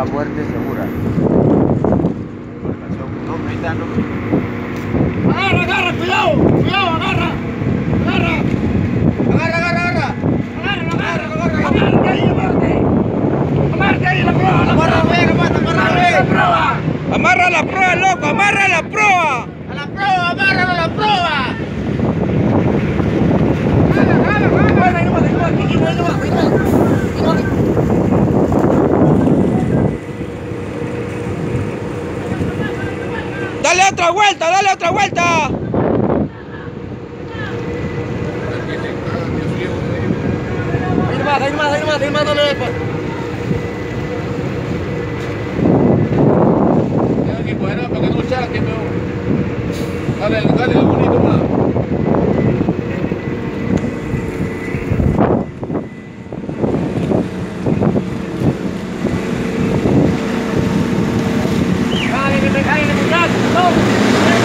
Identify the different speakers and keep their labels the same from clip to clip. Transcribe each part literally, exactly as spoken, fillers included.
Speaker 1: fuerte y segura.
Speaker 2: Agarra, agarra, cuidado, cuidado, agarra, agarra, agarra, agarra, agarra, agarra, agarra, agarra, ahí, amarte, amarte ahí la proa, amarra bien, amarra, amarra bien, la proa,
Speaker 3: Amarra la proa, loco, amarra la proa.
Speaker 2: a la proa, amárralo a la proa. Agarra, agarra, agarra, ahí nomás, ahí nomás, ahí nomás, ahí nomás, ahí nomás.
Speaker 3: Dale otra vuelta, dale otra vuelta.
Speaker 2: Ahí nomás, ahí nomás, ahí nomás, ahí nomás, dale después.
Speaker 4: Aquí fuera, para que no charque, peor. Dale, dale lo bonito más.
Speaker 2: Cállate, cállate, muchachos, no.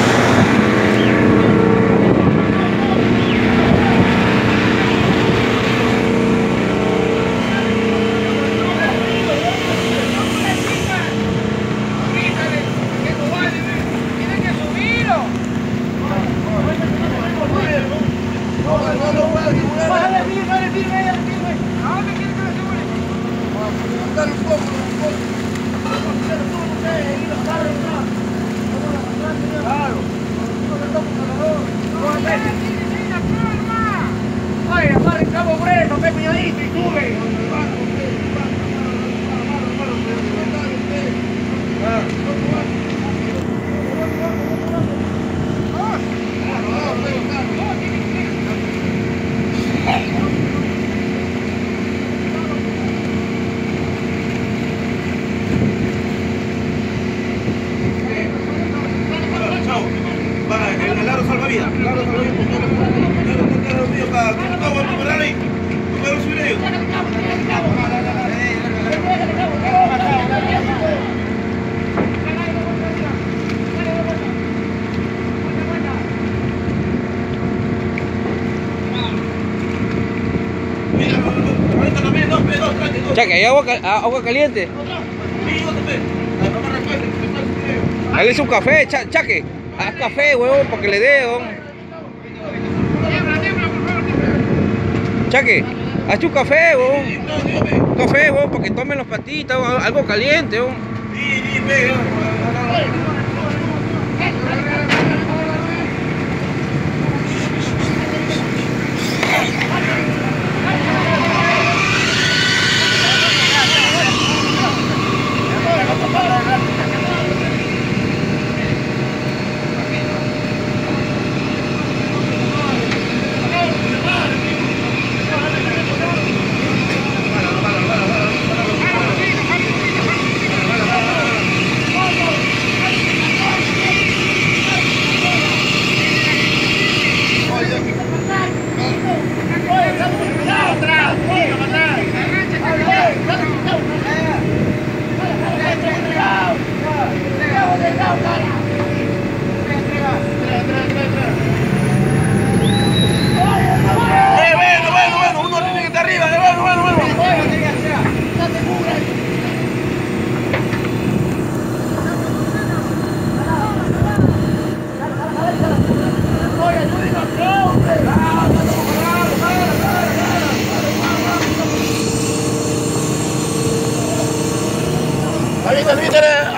Speaker 2: Ay, amarra el cabo grueso, ve cuidadito y sube.
Speaker 4: El aro salvavidas, el aro salvavidas, para que no vamos a parar ahí, no puedo subir ellos. Mira, ahorita también, dos, dos, dos, dos.
Speaker 3: Chaque, hay agua, agua caliente.
Speaker 4: Sí, otro pez.
Speaker 3: Dale un café, cha, Chaque. Haz café, huevón, para que le dé, huevón. Chaque, haz un café, huevón. Un café, huevón, para que tomen los patitas, huevón, algo caliente, huevón.
Speaker 4: Sí, sí, pega. Ahí está el